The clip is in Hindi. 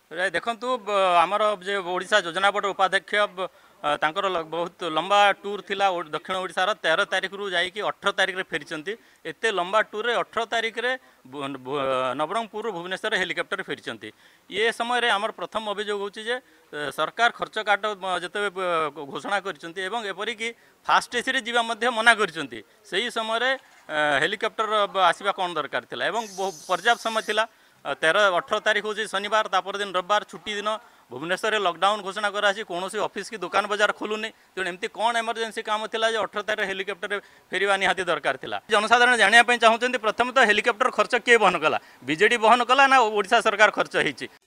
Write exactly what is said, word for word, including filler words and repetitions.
रे देखंतु आमर जे ओडिशा योजना बोर्ड उपाध्यक्ष ब- अ, तांकर ल- बहुत लंबा टूर थिला ओ- दक्षिण ओडिशार तेरह तारिख रु जाइकी अठर तारिख रे फेरिचंती। एते लंबा टूर रे अठर तारिख रे भु- भु- नवरंगपुर भुवनेश्वर हेलिकॉप्टर फेरिचंती। ये समय रे आमर प्रथम अभियोग होची जे अ, सरकार खर्च काट जते घोषणा करचंती एवं एपरिकी फास्ट एसी रे जीवा मध्य मना करचंती। सेही समय रे अ, हेलिकॉप्टर ब- आसिबा कोन दरकार थिला एवं बहु- पर्याप्त समय थिला। तेरह अठर तारीख हूँ शनिवार तापर दिन रविवार छुट्टी दिन भुवनेश्वर में लॉकडाउन घोषणा करासी कौन ऑफिस की दुकान बजार खोलुनी तेणु एमती कौन इमरजेंसी काम थिला जे अठर तारीख हेलिकॉप्टर फेरवा निहाती दरकार थिला। जनसाधारण जानिया चाहूँ प्रथम तो हेलिकॉप्टर खर्च किए बहन कला बीजेडी बहन कला ना ओडिशा सरकार खर्च होती।